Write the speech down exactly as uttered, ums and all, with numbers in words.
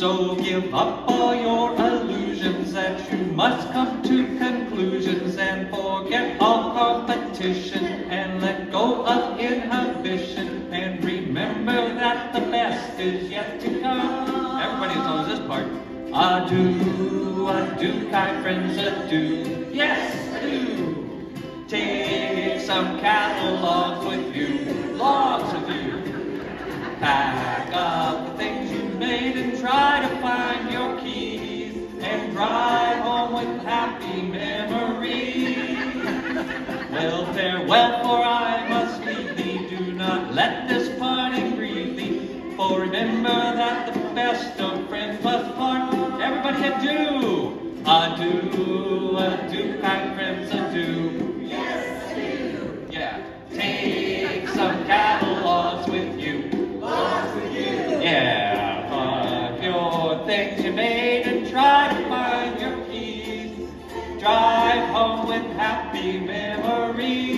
So give up all your illusions that you must come to conclusions and forget all competition and let go of inhibition and remember that the best is yet to come. Everybody knows this part. Adieu, adieu, kind friends, adieu. Yes, adieu. Take some catalogs with you, logs with you. Pack up the things you made and try to find your keys and drive home with happy memories. Well, farewell, for I must leave thee. Do not let this parting grieve thee. For remember that the best of friends must part. Everybody adieu. Adieu, adieu, kind friends, adieu. Yes, adieu. Yeah. Take some catalogs with you. Yeah, pack your things you made and try to find your keys. Drive home with happy memories.